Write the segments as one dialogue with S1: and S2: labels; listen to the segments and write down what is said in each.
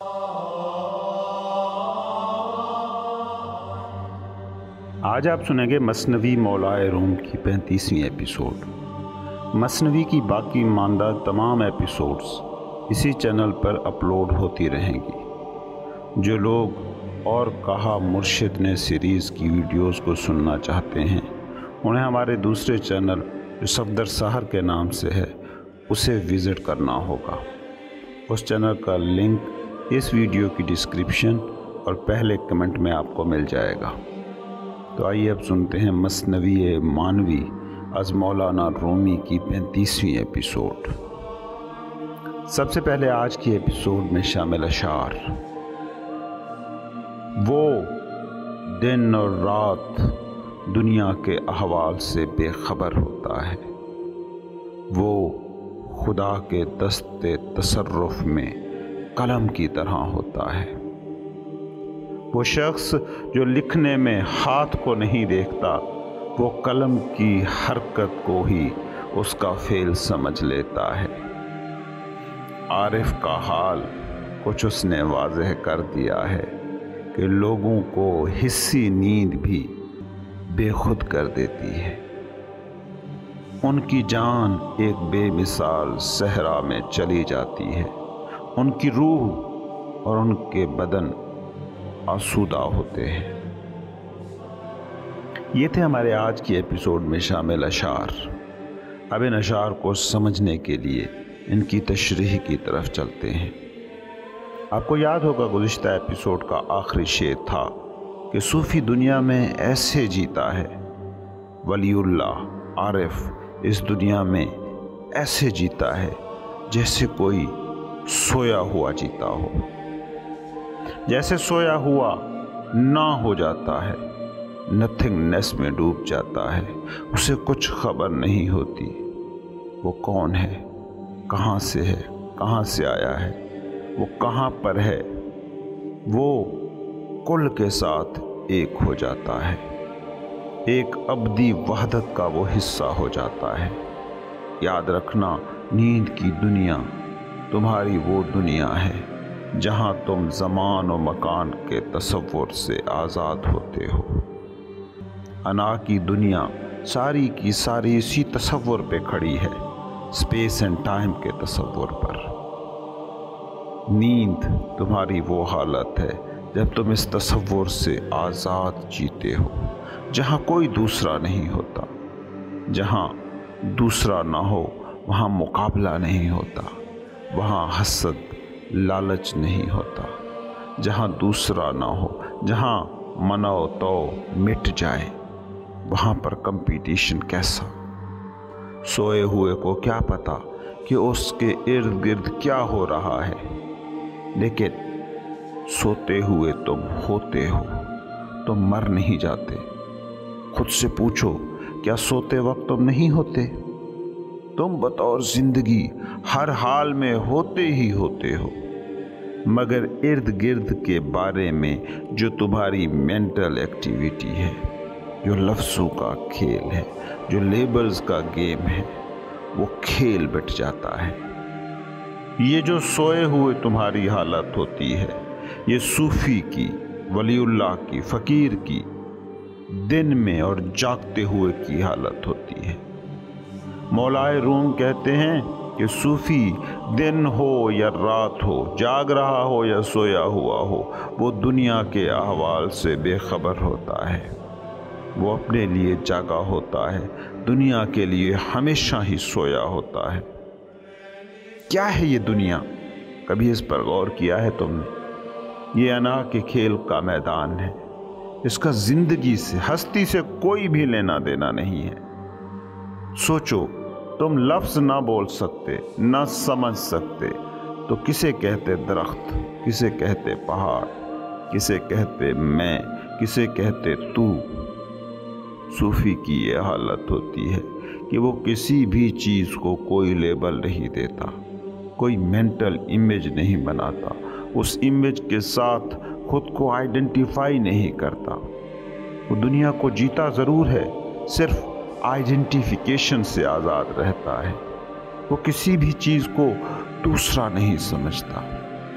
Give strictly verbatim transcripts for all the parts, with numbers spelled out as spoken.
S1: آج آپ سنیں گے مثنوی مولائے روم کی پینتیسویں ایپیسوڈ۔ مثنوی کی باقی ماندہ تمام ایپیسوڈز اسی چینل پر اپلوڈ ہوتی رہیں گی۔ جو لوگ اور کہا مرشد نے سیریز کی ویڈیوز کو سننا چاہتے ہیں انہیں ہمارے دوسرے چینل جو صفدر سحر کے نام سے ہے اسے وزٹ کرنا ہوگا۔ اس چینل کا لنک اس ویڈیو کی ڈسکرپشن اور پہلے کمنٹ میں آپ کو مل جائے گا۔ تو آئیے اب سنتے ہیں مثنوی مانوی از مولانا رومی کی پینتیسویں ایپیسوڈ۔ سب سے پہلے آج کی ایپیسوڈ میں شامل اشعار۔ وہ دن اور رات دنیا کے احوال سے بے خبر ہوتا ہے، وہ خدا کے دست تصرف میں قلم کی طرح ہوتا ہے۔ وہ شخص جو لکھنے میں ہاتھ کو نہیں دیکھتا وہ قلم کی حرکت کو ہی اس کا فعل سمجھ لیتا ہے۔ عارف کا حال کچھ اس نے واضح کر دیا ہے کہ لوگوں کو حسی نیند بھی بے خود کر دیتی ہے۔ ان کی جان ایک بے مثال صحرا میں چلی جاتی ہے، ان کی روح اور ان کے بدن آسودہ ہوتے ہیں۔ یہ تھے ہمارے آج کی ایپیسوڈ میں شامل اشعار۔ اب ان اشعار کو سمجھنے کے لیے ان کی تشریح کی طرف چلتے ہیں۔ آپ کو یاد ہوگا گزشتہ ایپیسوڈ کا آخری شعر تھا کہ صوفی دنیا میں ایسے جیتا ہے، ولی اللہ عارف اس دنیا میں ایسے جیتا ہے جیسے کوئی سویا ہوا جیتا ہو، جیسے سویا ہوا نہ ہو جاتا ہے، نتھنگنیس میں ڈوب جاتا ہے، اسے کچھ خبر نہیں ہوتی وہ کون ہے، کہاں سے ہے، کہاں سے آیا ہے، وہ کہاں پر ہے۔ وہ کل کے ساتھ ایک ہو جاتا ہے، ایک ابدی وحدت کا وہ حصہ ہو جاتا ہے۔ یاد رکھنا، نیند کی دنیا تمہاری وہ دنیا ہے جہاں تم زمان و مکان کے تصور سے آزاد ہوتے ہو۔ انا کی دنیا ساری کی ساری اسی تصور پہ کھڑی ہے، اسپیس اینڈ ٹائم کے تصور پر۔ نیند تمہاری وہ حالت ہے جب تم اس تصور سے آزاد جیتے ہو، جہاں کوئی دوسرا نہیں ہوتا۔ جہاں دوسرا نہ ہو وہاں مقابلہ نہیں ہوتا، وہاں حسد لالچ نہیں ہوتا۔ جہاں دوسرا نہ ہو، جہاں منع و تو مٹ جائے، وہاں پر کمپٹیشن کیسا؟ سوئے ہوئے کو کیا پتا کہ اس کے ارد گرد کیا ہو رہا ہے، لیکن سوتے ہوئے تم ہوتے ہو، تم مر نہیں جاتے۔ خود سے پوچھو، کیا سوتے وقت تم نہیں ہوتے؟ تم بطور زندگی ہر حال میں ہوتے ہی ہوتے ہو، مگر ارد گرد کے بارے میں جو تمہاری مینٹل ایکٹیویٹی ہے، جو لفظوں کا کھیل ہے، جو لیبلز کا گیم ہے، وہ کھیل بٹ جاتا ہے۔ یہ جو سوئے ہوئے تمہاری حالت ہوتی ہے، یہ صوفی کی، ولی اللہ کی، فقیر کی دن میں اور جاگتے ہوئے کی حالت ہوتی ہے۔ مولائے روم کہتے ہیں کہ صوفی دن ہو یا رات ہو، جاگ رہا ہو یا سویا ہوا ہو، وہ دنیا کے احوال سے بے خبر ہوتا ہے۔ وہ اپنے لیے جاگا ہوتا ہے، دنیا کے لیے ہمیشہ ہی سویا ہوتا ہے۔ کیا ہے یہ دنیا؟ کبھی اس پر غور کیا ہے تم نے؟ یہ انا کے کھیل کا میدان ہے، اس کا زندگی سے، ہستی سے کوئی بھی لینا دینا نہیں ہے۔ سوچو، تم لفظ نہ بول سکتے، نہ سمجھ سکتے تو کسے کہتے درخت، کسے کہتے پہاڑ، کسے کہتے میں، کسے کہتے تو۔ صوفی کی یہ حالت ہوتی ہے کہ وہ کسی بھی چیز کو کوئی لیبل نہیں دیتا، کوئی مینٹل امیج نہیں بناتا، اس امیج کے ساتھ خود کو آئیڈینٹیفائی نہیں کرتا۔ وہ دنیا کو جیتا ضرور ہے، صرف آئیڈینٹیفیکیشن سے آزاد رہتا ہے۔ وہ کسی بھی چیز کو دوسرا نہیں سمجھتا۔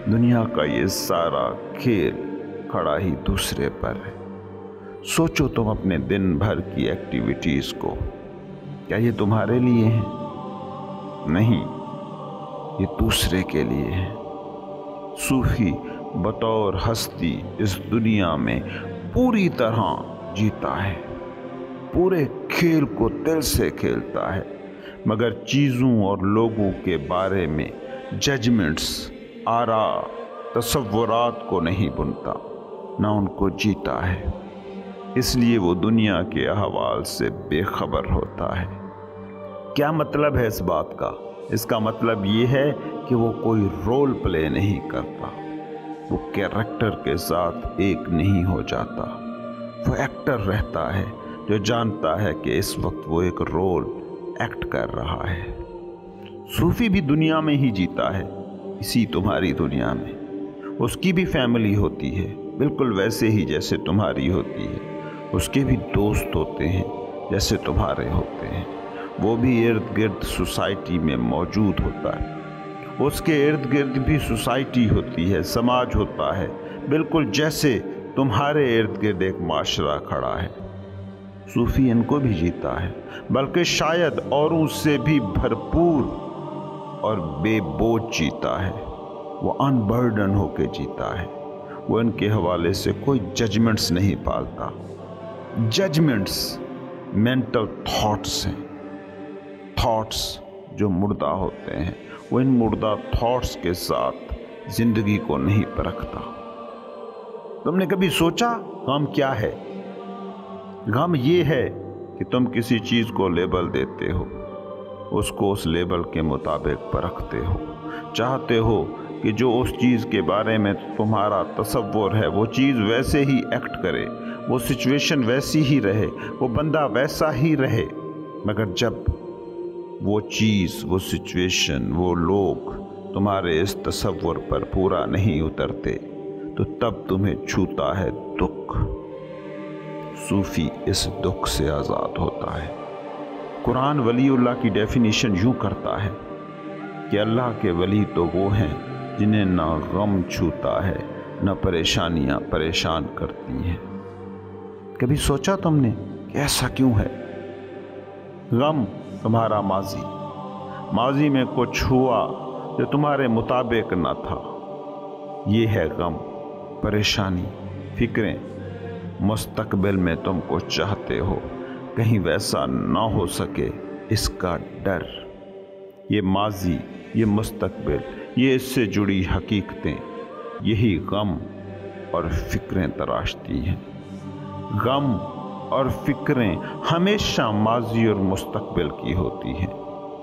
S1: دنیا کا یہ سارا کھیل کھڑا ہی دوسرے پر ہے۔ سوچو تم اپنے دن بھر کی ایکٹیویٹیز کو، کیا یہ تمہارے لیے ہیں؟ نہیں، یہ دوسرے کے لیے ہے۔ صوفی بطور ہستی اس دنیا میں پوری طرح جیتا ہے، پورے کھیل کو دل سے کھیلتا ہے، مگر چیزوں اور لوگوں کے بارے میں ججمنٹس، آراء، تصورات کو نہیں بنتا، نہ ان کو جیتا ہے۔ اس لیے وہ دنیا کے احوال سے بے خبر ہوتا ہے۔ کیا مطلب ہے اس بات کا؟ اس کا مطلب یہ ہے کہ وہ کوئی رول پلے نہیں کرتا، وہ کیریکٹر کے ساتھ ایک نہیں ہو جاتا، وہ ایکٹر رہتا ہے جو جانتا ہے کہ اس وقت وہ ایک رول ایکٹ کر رہا ہے۔ صوفی بھی دنیا میں ہی جیتا ہے، اسی تمہاری دنیا میں۔ اس کی بھی فیملی ہوتی ہے، بالکل ویسے ہی جیسے تمہاری ہوتی ہے۔ اس کے بھی دوست ہوتے ہیں جیسے تمہارے ہوتے ہیں۔ وہ بھی ارد گرد سوسائٹی میں موجود ہوتا ہے، اس کے ارد گرد بھی سوسائٹی ہوتی ہے، سماج ہوتا ہے، بالکل جیسے تمہارے ارد گرد ایک معاشرہ کھڑا ہے۔ صوفی ان کو بھی جیتا ہے، بلکہ شاید اوروں سے بھی بھرپور اور بے بوجھ جیتا ہے۔ وہ ان برڈن ہو کے جیتا ہے، وہ ان کے حوالے سے کوئی ججمنٹس نہیں پالتا۔ ججمنٹس مینٹل تھاٹس ہیں، تھاٹس جو مردہ ہوتے ہیں، وہ ان مردہ تھاٹس کے ساتھ زندگی کو نہیں پرکھتا۔ تم نے کبھی سوچا غم کیا ہے؟ غم یہ ہے کہ تم کسی چیز کو لیبل دیتے ہو، اس کو اس لیبل کے مطابق پرکھتے ہو، چاہتے ہو کہ جو اس چیز کے بارے میں تمہارا تصور ہے وہ چیز ویسے ہی ایکٹ کرے، وہ سچویشن ویسی ہی رہے، وہ بندہ ویسا ہی رہے، مگر جب وہ چیز، وہ سچویشن، وہ لوگ تمہارے اس تصور پر پورا نہیں اترتے تو تب تمہیں چھوتا ہے دکھ۔ صوفی اس دکھ سے آزاد ہوتا ہے۔ قرآن ولی اللہ کی ڈیفینیشن یوں کرتا ہے کہ اللہ کے ولی تو وہ ہیں جنہیں نہ غم چھوتا ہے نہ پریشانیاں پریشان کرتی ہیں۔ کبھی سوچا تم نے کہ ایسا کیوں ہے؟ غم تمہارا ماضی، ماضی میں کچھ ہوا جو تمہارے مطابق نہ تھا، یہ ہے غم۔ پریشانی، فکریں، مستقبل میں تم کو چاہتے ہو کہیں ویسا نہ ہو سکے، اس کا ڈر۔ یہ ماضی، یہ مستقبل، یہ اس سے جڑی حقیقتیں، یہی غم اور فکریں تراشتی ہیں۔ غم اور فکریں ہمیشہ ماضی اور مستقبل کی ہوتی ہیں۔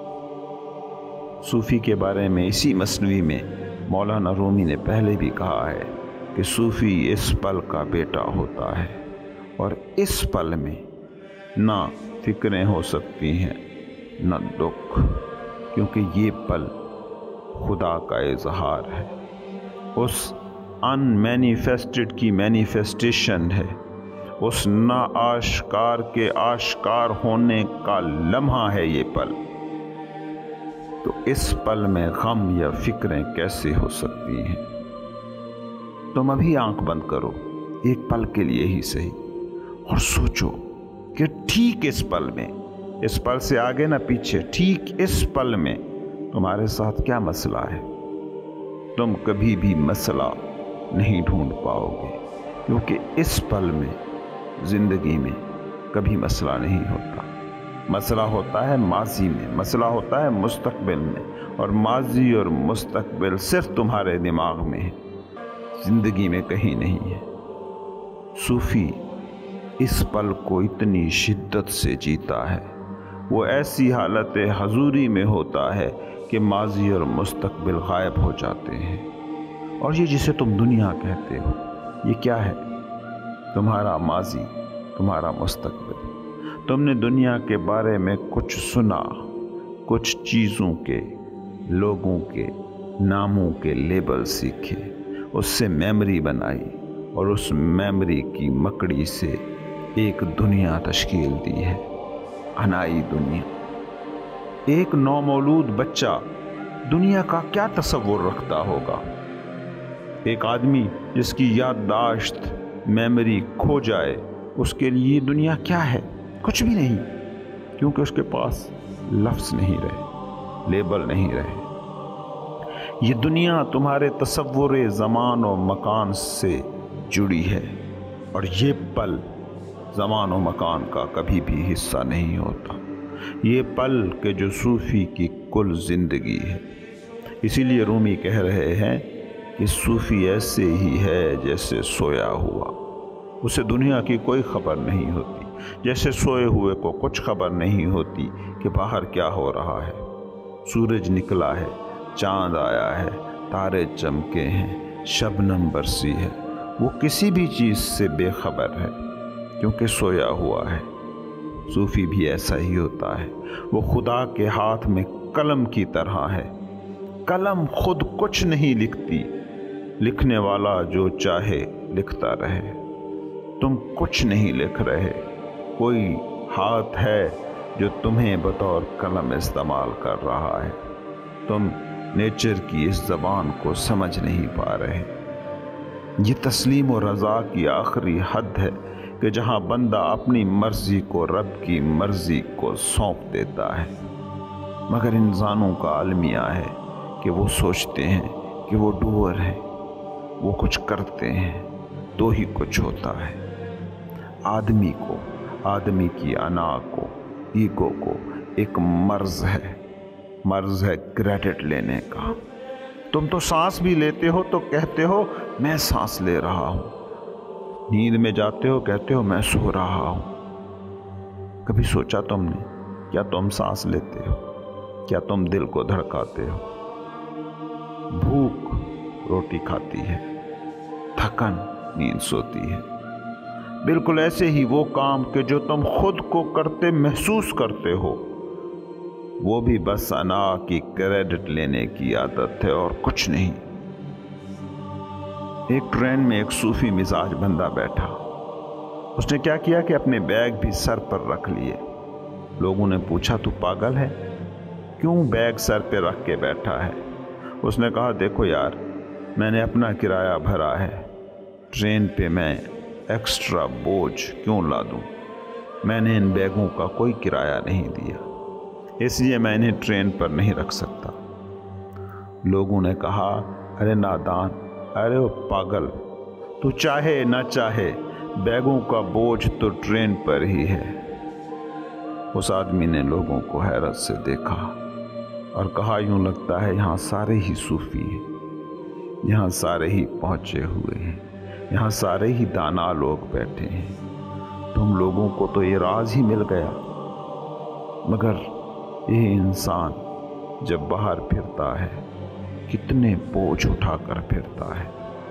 S1: صوفی کے بارے میں اسی مثنوی میں مولانا رومی نے پہلے بھی کہا ہے کہ صوفی اس پل کا بیٹا ہوتا ہے، اور اس پل میں نہ فکریں ہو سکتی ہیں نہ دکھ، کیونکہ یہ پل خدا کا اظہار ہے، اس ان مینیفیسٹڈ کی مینیفیسٹیشن ہے، اس نا آشکار کے آشکار ہونے کا لمحہ ہے یہ پل۔ تو اس پل میں غم یا فکریں کیسے ہو سکتی ہیں؟ تم ابھی آنکھ بند کرو ایک پل کے لیے ہی صحیح، اور سوچو کہ ٹھیک اس پل میں، اس پل سے آگے نہ پیچھے، ٹھیک اس پل میں تمہارے ساتھ کیا مسئلہ ہے؟ تم کبھی بھی مسئلہ نہیں ڈھونڈ پاؤ گے، کیونکہ اس پل میں زندگی میں کبھی مسئلہ نہیں ہوتا۔ مسئلہ ہوتا ہے ماضی میں، مسئلہ ہوتا ہے مستقبل میں، اور ماضی اور مستقبل صرف تمہارے دماغ میں ہے، زندگی میں کہیں نہیں ہے۔ صوفی اس پل کو اتنی شدت سے جیتا ہے، وہ ایسی حالت حضوری میں ہوتا ہے کہ ماضی اور مستقبل غائب ہو جاتے ہیں۔ اور یہ جسے تم دنیا کہتے ہو، یہ کیا ہے؟ تمہارا ماضی، تمہارا مستقبل۔ تم نے دنیا کے بارے میں کچھ سنا، کچھ چیزوں کے، لوگوں کے، ناموں کے لیبل سیکھے، اس سے میموری بنائی، اور اس میموری کی مکڑی سے ایک دنیا تشکیل دی ہے، عنائی دنیا۔ ایک نومولود بچہ دنیا کا کیا تصور رکھتا ہوگا؟ ایک آدمی جس کی یادداشت میموری کھو جائے، اس کے لیے دنیا کیا ہے؟ کچھ بھی نہیں، کیونکہ اس کے پاس لفظ نہیں رہے، لیبل نہیں رہے۔ یہ دنیا تمہارے تصور زمان و مکان سے جڑی ہے، اور یہ پل زمان و مکان کا کبھی بھی حصہ نہیں ہوتا۔ یہ پل کہ جو صوفی کی کل زندگی ہے۔ اسی لیے رومی کہہ رہے ہیں کہ صوفی ایسے ہی ہے جیسے سویا ہوا، اسے دنیا کی کوئی خبر نہیں ہوتی، جیسے سوئے ہوئے کو کچھ خبر نہیں ہوتی کہ باہر کیا ہو رہا ہے۔ سورج نکلا ہے، چاند آیا ہے، تارے چمکے ہیں، شبنم برسی ہے، وہ کسی بھی چیز سے بے خبر ہے کیونکہ سویا ہوا ہے۔ صوفی بھی ایسا ہی ہوتا ہے، وہ خدا کے ہاتھ میں قلم کی طرح ہے۔ قلم خود کچھ نہیں لکھتی، لکھنے والا جو چاہے لکھتا رہے۔ تم کچھ نہیں لکھ رہے، کوئی ہاتھ ہے جو تمہیں بطور قلم استعمال کر رہا ہے۔ تم نیچر کی اس زبان کو سمجھ نہیں پا رہے۔ یہ تسلیم و رضا کی آخری حد ہے کہ جہاں بندہ اپنی مرضی کو رب کی مرضی کو سونپ دیتا ہے۔ مگر انسانوں کا المیہ ہے کہ وہ سوچتے ہیں کہ وہ ڈوور ہیں، وہ کچھ کرتے ہیں تو ہی کچھ ہوتا ہے۔ آدمی کو، آدمی کی انا کو، ایگو کو ایک مرض ہے، مرض ہے کریڈٹ لینے کا۔ تم تو سانس بھی لیتے ہو تو کہتے ہو میں سانس لے رہا ہوں، نیند میں جاتے ہو کہتے ہو میں سو رہا ہوں۔ کبھی سوچا تم نے کیا تم سانس لیتے ہو؟ کیا تم دل کو دھڑکاتے ہو؟ بھوک روٹی کھاتی ہے، تھکن نیند سوتی ہے۔ بالکل ایسے ہی وہ کام کہ جو تم خود کو کرتے محسوس کرتے ہو، وہ بھی بس انا کی کریڈٹ لینے کی عادت ہے اور کچھ نہیں۔ ایک ٹرین میں ایک صوفی مزاج بندہ بیٹھا، اس نے کیا کیا کہ اپنے بیگ بھی سر پر رکھ لیے۔ لوگوں نے پوچھا تو پاگل ہے، کیوں بیگ سر پہ رکھ کے بیٹھا ہے؟ اس نے کہا دیکھو یار، میں نے اپنا کرایہ بھرا ہے، ٹرین پہ میں ایکسٹرا بوجھ کیوں لا دوں؟ میں نے ان بیگوں کا کوئی کرایہ نہیں دیا، اس لیے میں انہیں ٹرین پر نہیں رکھ سکتا۔ لوگوں نے کہا ارے نادان، ارے وہ پاگل، تو چاہے نہ چاہے بیگوں کا بوجھ تو ٹرین پر ہی ہے۔ اس آدمی نے لوگوں کو حیرت سے دیکھا اور کہا یوں لگتا ہے یہاں سارے ہی صوفی ہیں، یہاں سارے ہی پہنچے ہوئے ہیں، یہاں سارے ہی دانا لوگ بیٹھے ہیں۔ تم لوگوں کو تو یہ راز ہی مل گیا، مگر یہ انسان جب باہر پھرتا ہے کتنے بوجھ اٹھا کر پھرتا ہے،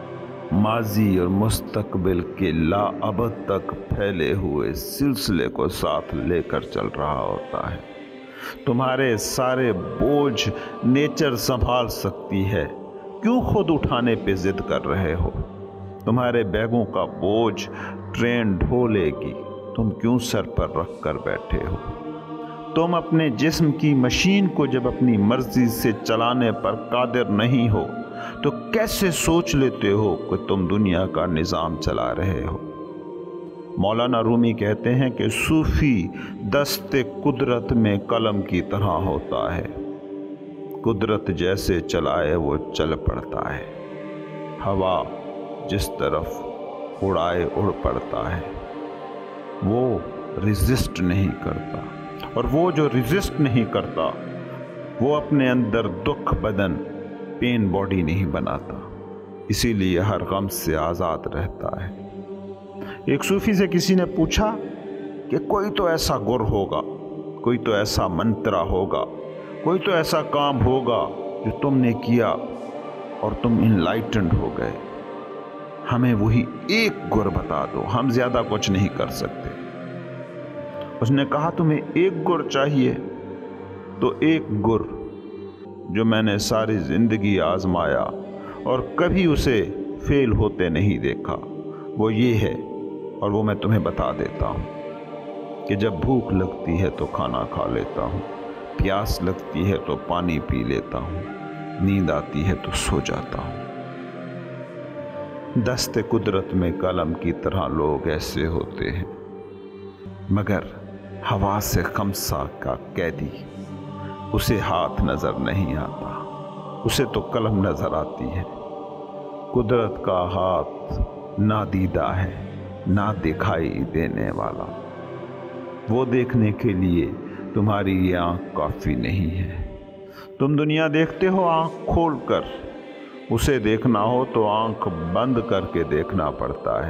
S1: ماضی اور مستقبل کے لا ابد تک پھیلے ہوئے سلسلے کو ساتھ لے کر چل رہا ہوتا ہے۔ تمہارے سارے بوجھ نیچر سنبھال سکتی ہے، کیوں خود اٹھانے پہ ضد کر رہے ہو؟ تمہارے بیگوں کا بوجھ ٹرین ڈھو لے گی، تم کیوں سر پر رکھ کر بیٹھے ہو؟ تم اپنے جسم کی مشین کو جب اپنی مرضی سے چلانے پر قادر نہیں ہو تو کیسے سوچ لیتے ہو کہ تم دنیا کا نظام چلا رہے ہو؟ مولانا رومی کہتے ہیں کہ صوفی دست قدرت میں قلم کی طرح ہوتا ہے، قدرت جیسے چلائے وہ چل پڑتا ہے، ہوا جس طرف اڑائے اڑ پڑتا ہے، وہ ریزسٹ نہیں کرتا، اور وہ جو ریزسٹ نہیں کرتا وہ اپنے اندر دکھ بدن، پین باڈی نہیں بناتا، اسی لیے ہر غم سے آزاد رہتا ہے۔ ایک صوفی سے کسی نے پوچھا کہ کوئی تو ایسا گر ہوگا، کوئی تو ایسا منترا ہوگا، کوئی تو ایسا کام ہوگا جو تم نے کیا اور تم انلائٹنڈ ہو گئے، ہمیں وہی ایک گر بتا دو، ہم زیادہ کچھ نہیں کر سکتے۔ اس نے کہا تمہیں ایک گر چاہیے تو ایک گر جو میں نے ساری زندگی آزمایا اور کبھی اسے فیل ہوتے نہیں دیکھا، وہ یہ ہے، اور وہ میں تمہیں بتا دیتا ہوں کہ جب بھوک لگتی ہے تو کھانا کھا لیتا ہوں، پیاس لگتی ہے تو پانی پی لیتا ہوں، نیند آتی ہے تو سو جاتا ہوں۔ دست قدرت میں قلم کی طرح لوگ ایسے ہوتے ہیں، مگر ہوا سے خمسہ کا قیدی، اسے ہاتھ نظر نہیں آتا، اسے تو قلم نظر آتی ہے۔ قدرت کا ہاتھ نادیدہ ہے، نہ دکھائی دینے والا، وہ دیکھنے کے لیے تمہاری یہ آنکھ کافی نہیں ہے۔ تم دنیا دیکھتے ہو آنکھ کھول کر، اسے دیکھنا ہو تو آنکھ بند کر کے دیکھنا پڑتا ہے،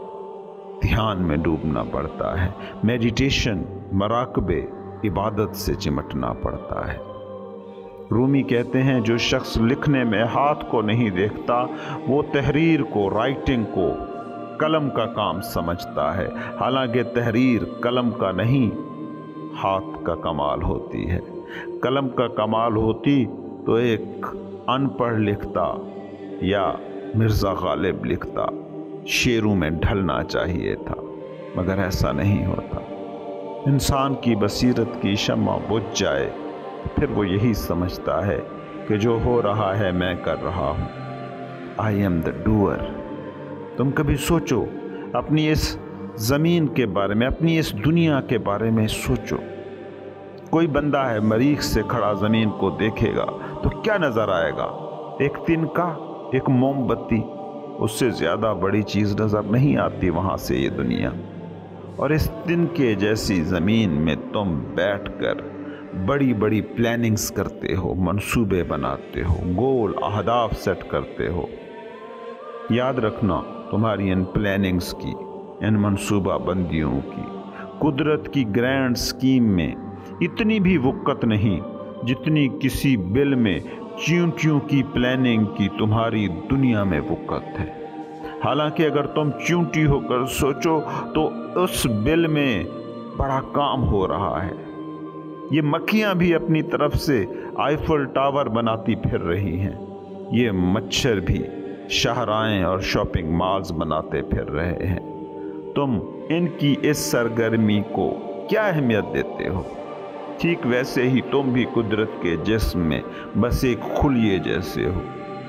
S1: دھیان میں ڈوبنا پڑتا ہے، میڈیٹیشن، مراقبے، عبادت سے چمٹنا پڑتا ہے۔ رومی کہتے ہیں جو شخص لکھنے میں ہاتھ کو نہیں دیکھتا وہ تحریر کو، رائٹنگ کو قلم کا کام سمجھتا ہے، حالانکہ تحریر قلم کا نہیں ہاتھ کا کمال ہوتی ہے۔ قلم کا کمال ہوتی تو ایک ان پڑھ لکھتا یا مرزا غالب لکھتا شعروں میں ڈھلنا چاہیے تھا، مگر ایسا نہیں ہوتا۔ انسان کی بصیرت کی شمع بجھ جائے پھر وہ یہی سمجھتا ہے کہ جو ہو رہا ہے میں کر رہا ہوں، آئی ایم دا ڈوئر۔ تم کبھی سوچو اپنی اس زمین کے بارے میں، اپنی اس دنیا کے بارے میں سوچو۔ کوئی بندہ ہے مریخ سے کھڑا زمین کو دیکھے گا تو کیا نظر آئے گا؟ ایک تنکا، ایک موم بتی، اس سے زیادہ بڑی چیز نظر نہیں آتی وہاں سے یہ دنیا۔ اور اس تنکے جیسی زمین میں تم بیٹھ کر بڑی بڑی پلاننگز کرتے ہو، منصوبے بناتے ہو، گول اہداف سیٹ کرتے ہو۔ یاد رکھنا تمہاری ان پلاننگز کی، ان منصوبہ بندیوں کی، قدرت کی گرینڈ سکیم میں اتنی بھی وقت نہیں جتنی کسی بل میں چیونٹیوں کی پلاننگ کی تمہاری دنیا میں وقت ہے۔ حالانکہ اگر تم چیونٹی ہو کر سوچو تو اس بل میں بڑا کام ہو رہا ہے۔ یہ مکھیاں بھی اپنی طرف سے آئیفل ٹاور بناتی پھر رہی ہیں، یہ مچھر بھی شاہراہیں اور شاپنگ مالز بناتے پھر رہے ہیں۔ تم ان کی اس سرگرمی کو کیا اہمیت دیتے ہو؟ ٹھیک ویسے ہی تم بھی قدرت کے جسم میں بس ایک خلیے جیسے ہو،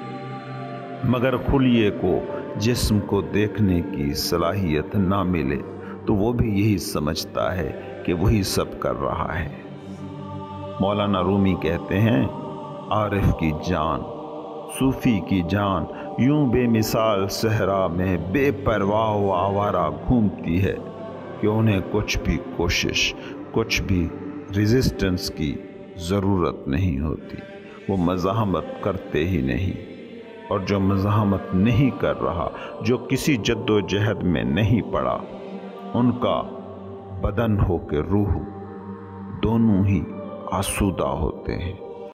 S1: مگر خلیے کو جسم کو دیکھنے کی صلاحیت نہ ملے تو وہ بھی یہی سمجھتا ہے کہ وہی سب کر رہا ہے۔ مولانا رومی کہتے ہیں عارف کی جان، صوفی کی جان یوں بے مثال صحرا میں بے پرواہ و آوارہ گھومتی ہے کہ انہیں کچھ بھی کوشش، کچھ بھی ریزسٹنس کی ضرورت نہیں ہوتی، وہ مزاحمت کرتے ہی نہیں۔ اور جو مزاحمت نہیں کر رہا، جو کسی جد و جہد میں نہیں پڑا، ان کا بدن ہو کے روح دونوں ہی آسودہ ہوتے ہیں۔